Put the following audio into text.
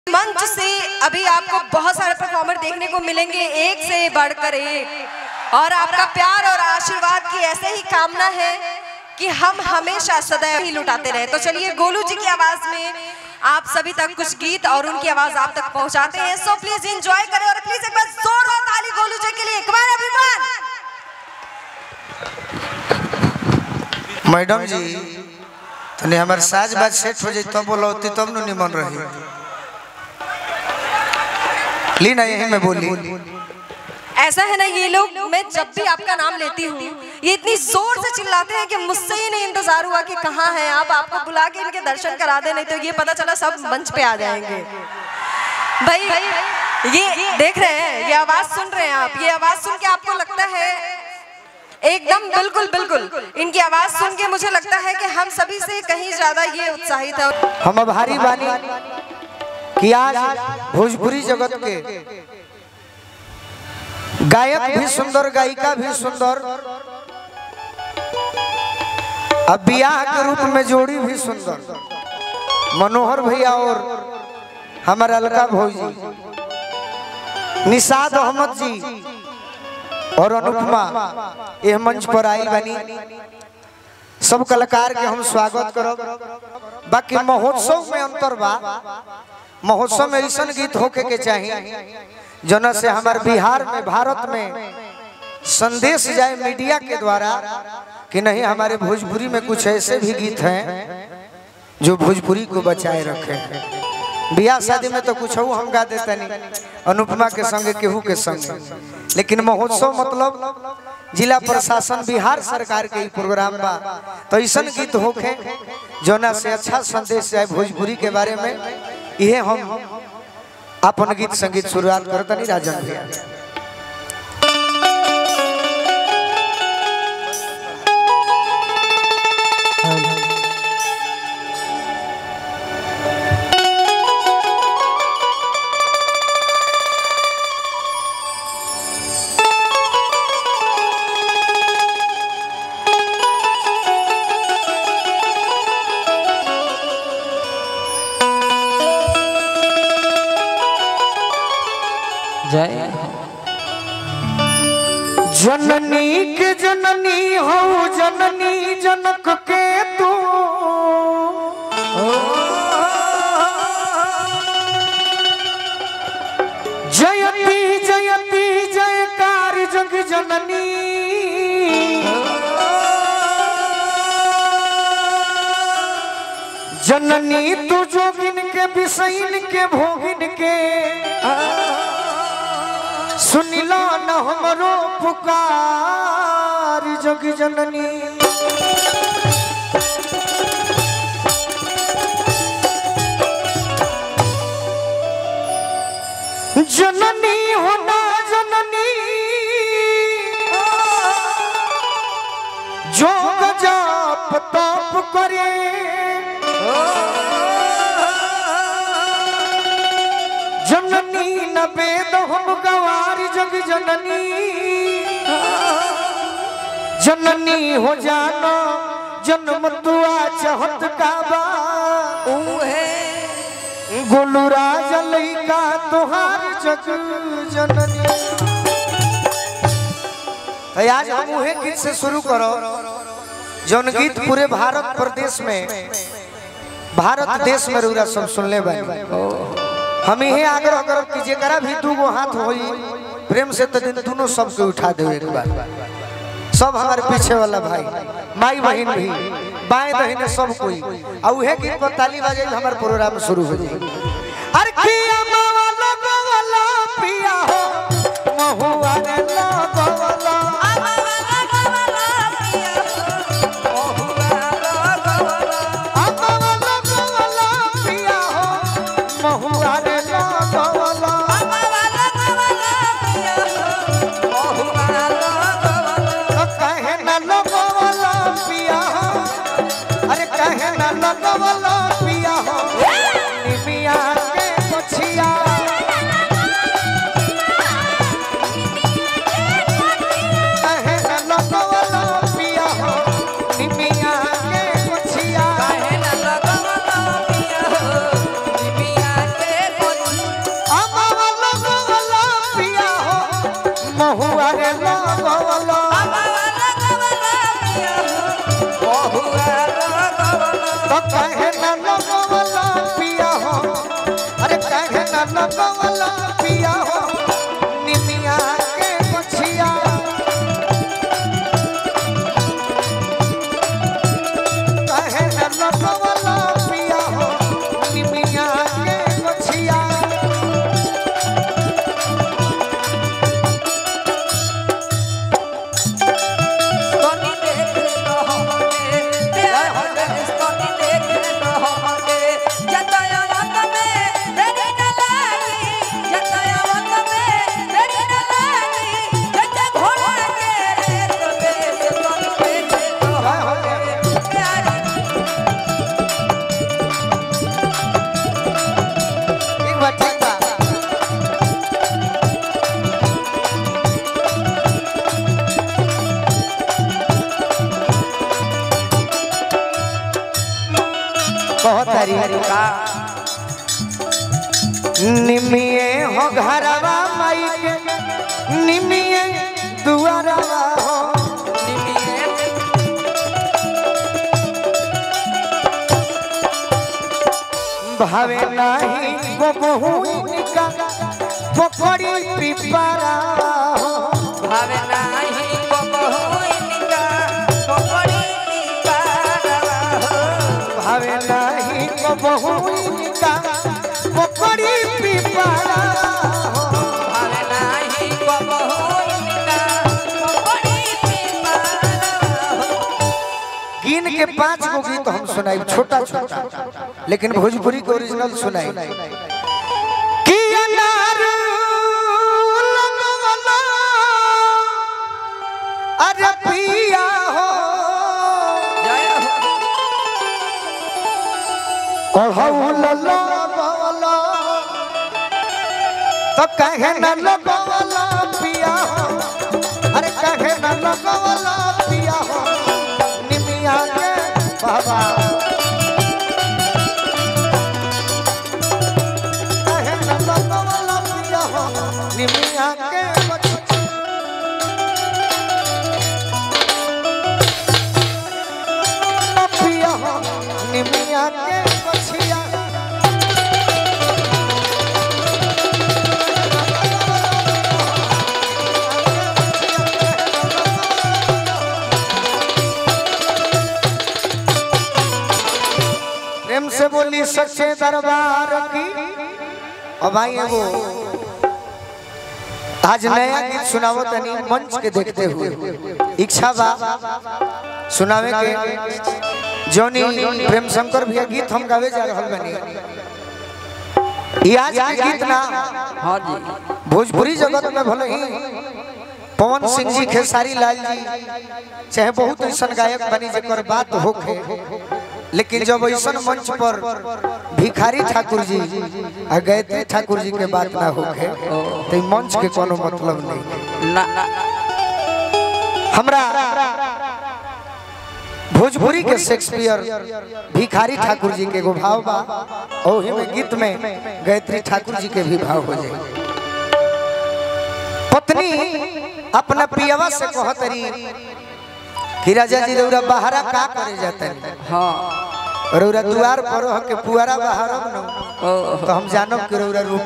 मंच से अभी आपको बहुत सारे परफॉर्मर देखने को मिलेंगे, एक से बढ़कर एक, और आपका प्यार और आशीर्वाद की ऐसे ही कामना है कि हम हमेशा सदैव ही लुटाते रहे। तो चलिए गोलू जी की आवाज में आप सभी तक कुछ गीत और उनकी आवाज आप तक पहुंचाते हैं। सो प्लीज एंजॉय करें और प्लीज एक बार जोरदार ताली गोलू जी के लिए। कमाल एवरीवन। मैडम जी तने हमार साज बाज सेट हो जाए तब बोलौती तब न निमन रही। ली ना यही मैं बोली। ऐसा है ना, ये लोग, मैं जब भी आपका नाम लेती हूँ ये इतनी जोर से चिल्लाते हैं कि मुझसे ही नहीं इंतजार हुआ कि कहाँ हैं आप, आपको बुला के इनके दर्शन करा दे, नहीं तो ये पता चला सब मंच पे आ जाएंगे। भाई ये देख रहे हैं, ये आवाज सुन रहे हैं आप, ये आवाज सुन के आपको लगता है एकदम बिल्कुल बिल्कुल इनकी आवाज सुन के मुझे लगता है कि हम सभी से कहीं ज्यादा ये उत्साहित है। हम भारी बानी कि आज भोजपुरी जगत के गायक भी सुंदर, गायिका भी सुंदर, अब बियाह के रूप में जोड़ी भी सुंदर, मनोहर भैया और हमारा अलका भौजी, निशाद अहमद जी और अनुपमा यह मंच पर आई बनी। सब कलाकार के हम स्वागत करब। बाकी महोत्सव में अंतर बा, महोत्सव में ऐसा गीत होके के चाहिए जना से हमारे बिहार में, भारत में संदेश जाए मीडिया के द्वारा कि नहीं, हमारे भोजपुरी में कुछ ऐसे भी गीत हैं जो भोजपुरी को बचाए रखे हैं। बियाह शादी में तो कुछ हम गा देते नहीं, अनुपमा के संग केहू के संग, लेकिन महोत्सव मतलब जिला प्रशासन बिहार सरकार के प्रोग्राम बा, तो ऐसा गीत होके जना से अच्छा संदेश जाए भोजपुरी के बारे में। यह हम अपन गीत संगीत शुरुआत करता नहीं राजन भैया। जननी के जननी हो, जननी जनक के तू, जयती जयती जयकार जग जननी, जननी तू जोगिन के विषयन के भोगिन के, सुनिला न हमरो पुकार जग जननी। जननी होना जननी जो गजब तप करे, जननी न वेद हम गवारी जग जननी, जननी हो जानो जन्म तुआ चाहत काबा, गोलू राज लइका तोहार जग जननी। आज हम उहे गीत से शुरू करो जौन गीत पूरे भारत प्रदेश में, भारत देश में रूरा सब सुनले बानी। हम यही आग्रह करब कि जेकरा भी दूगो हाथ होई प्रेम से तो दोनों सबके उठा देवे एक बार। सब हमारे पीछे वाला भाई, माई बहन भी, बाएं दाहिने सब कोई, और उहे गीत पर ताली बजाई हमारे प्रोग्राम शुरू हो जाए। अरे किया मावा लगवाला पिया हो, महुआ रे लगवाला, महुआ रे लगवाला पिया हो, निमिया के पछिया, कहे न लगवाला पिया हो, निमिया के पछिया, कहे न लगवाला पिया हो, निमिया के न लगवला पिया हो निमिया के बछिया कहे न लगवला पिया हो निमिया के बछिया बहुत तरीका निमिये हो घरवा माई के निमिये दुआरवा हो निमिये भावे नहीं वो बहुनिका पकड़ी पिपरा हो भावे नहीं वो बहुनिका पकड़ी पिपरा हो भावे नहीं वो बहुनिका पकड़ी पिपरा हो भावे नहीं वो बहुनिका पकड़ी पिपरा हो। गिन के 5 गो गीत हम सुनाई छोटा छोटा लेकिन भोजपुरी के ओरिजिनल सुनाई कि अनार लगवला अरे पिया हो कहूल लगवला तो कहे न लगवला पिया हो अरे कहे न लगवला पिया हो निमिया के बाबा कहे न लगवला पिया हो निमिया के पिया हो निमिया के बछिया प्रेम से बोली सच्चे दरबार की। अब आइए वो आज नया गीत सुनावो तनी मंच के देखते हुए इच्छा बा सुनावे के जोनी प्रेम शंकर भैया गीत हम गावे जा रहल बनी आज के गीत ना हां जी भोजपुरी जगत में भले ही पवन सिंह जी खेसारी लाल जी चाहे बहुत ऐसा गायक बनी जेकर बात होखे लेकिन जब ऐसा मंच पर भिखारी ठाकुर जी आ गायत्री ठाकुर जी के बात ना होखे तो मंच के कोनो मतलब नहीं ना हमरा भोजपुरी के शेक्सपियर भिखारी ठाकुर जी के एगो भाव बा ओही में गीत में गायत्री ठाकुर जी के भी भाव हो जाए पत्नी अपना पियवा से कहतरी कि राजा जी रौरा बाहरा का करे जाते हां रौरा द्वार पर के पुआरा बाहर न तो हम जानब कि रौरा